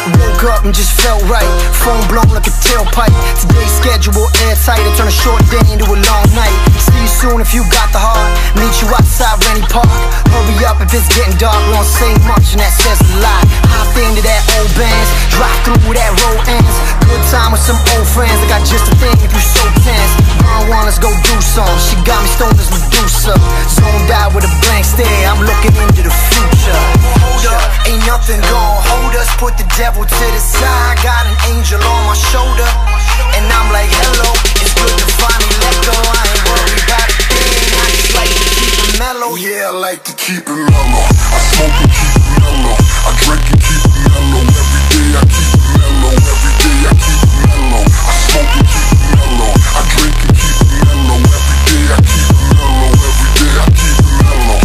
Woke up and just felt right, phone blown like a tailpipe. Today's schedule airtight, I turn a short day into a long night. See you soon if you got the heart, meet you outside Rennie Park. Hurry up if it's getting dark, we don't say much and that says a lot. Hop into that old Benz, drive through that road ends. Good time with some old friends, I got just a thing if you so tense. Burn one, let's go do some, she got me stoned as Medusa. Zoned out with a blank stare, I'm looking into the future. Hold up, ain't nothing gon' hold us, put the devil to the side. Got an angel on my shoulder, and I'm like hello, it's good to finally let go. I ain't worried about a thing, I just like to keep it mellow. Yeah, I like to keep it mellow. I smoke and keep it mellow, I drink and keep it mellow. Every day I keep it mellow, every day I keep it mellow. I smoke and keep it mellow, I drink and keep it mellow. Every day I keep it mellow, every day I keep it mellow.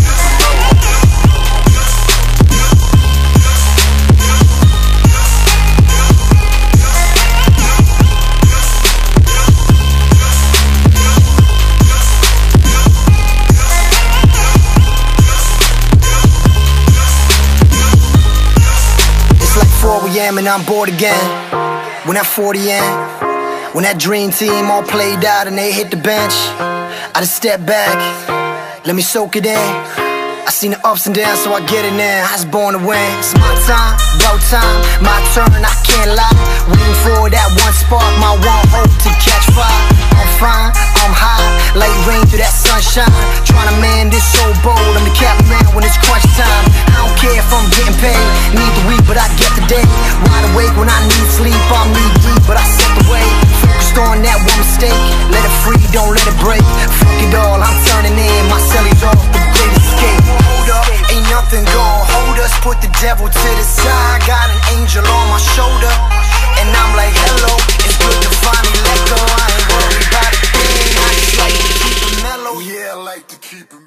And I'm bored again. When that 40 in, when that dream team all played out and they hit the bench, I just step back, let me soak it in. I seen the ups and downs, so I get it in. I was born to win. It's my time, about time, my turn, I can't lie. Waiting for that one spark, my one hope to catch fire. I'm fine, I'm high, like rain through that sunshine. Trying to man this so bold, I'm the captain man when it's crunch time. I don't care if I'm getting paid, need the week but I get the day. Wide awake when I need sleep, I'm knee deep but I set the way. Focused on that one mistake, let it free, don't let it break. Fuck it all, I'm turning in, my cellies off, the great escape. Hold up, ain't nothing gon' hold us, put the devil to the side. Got an angel on my shoulder, and I'm like hello, it's good to finally let go. I ain't worried about a thing, I just like to keep it mellow. Yeah, I like to keep it